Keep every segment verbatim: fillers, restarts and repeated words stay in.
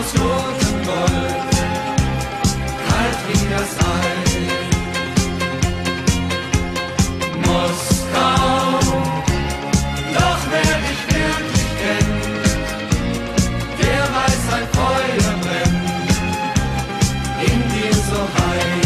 aus rotem Gold, kalt wie das Eis. Moskau, doch wer dich wirklich kennt, der weiß, ein Feuer brennt in dir so heiß.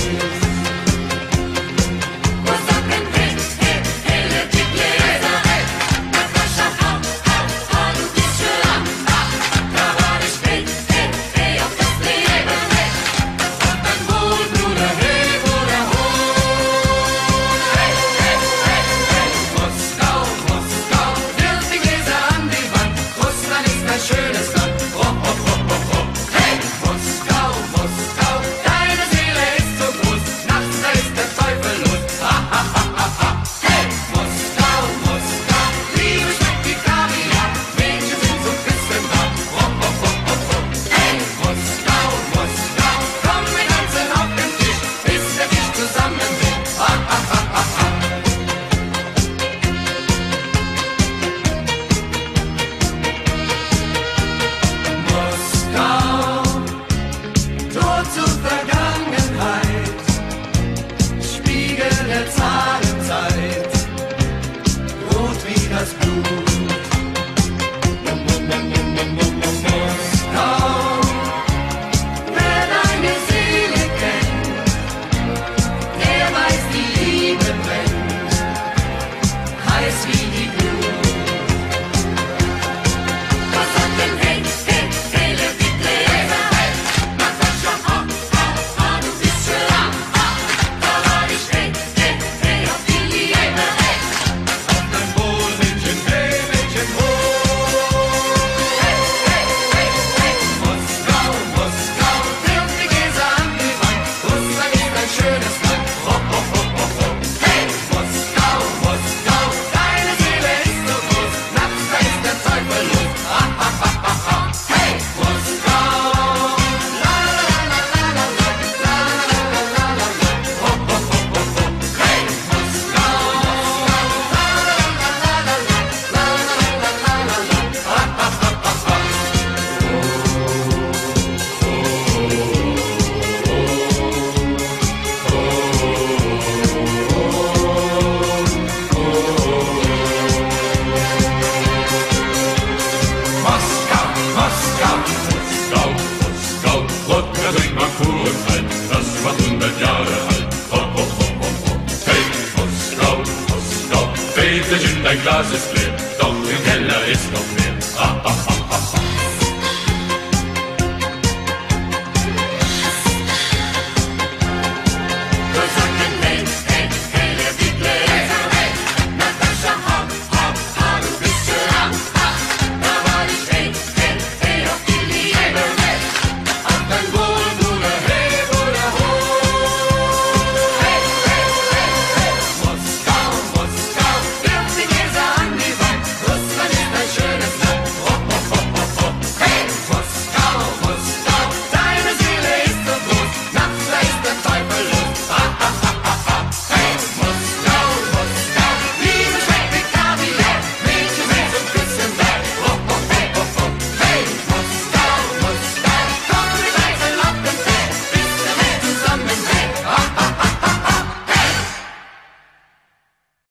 Das Blut. Moskau, wer deine Seele kennt, der weiß, die Liebe brennt, heiß wie die Glut. Was sagt denn hey, hey, hey, le die Gläser, hey, Natascha, ah, ah, ah, du bist schön, ah, ah, da war ich, hey, hey, hey, auf die Liebe, hey, auf dein Wohl, Mädchen, hey, Mädchen, oh. hey, hey, hey, hey, Moskau, Moskau, wirf die Gläser an die Wand, Russland ist ein schönes Land, ho, ho, ho, ho, ho. hey, Moskau, Moskau, deine Seele ist so groß, nachts da ist der Teufel los, ha, ha, ha, ha, ha. hey, Moskau, la la la la la la la la la la la, ho, ho, ho, ho, ho. hey, Moskau, la la la la la la la la la la la, ha, ha, ha, ha, ha. Moskau, Moskau, Moskau, Moskau, Wodka trink mal pur und kalt, das war hundert Jahre alt. Ho, ho, ho, ho, ho. Hey, Moskau, Moskau, Väterchen, dein Glas ist leer, doch im Keller ist noch mehr. Ha, ha, ha.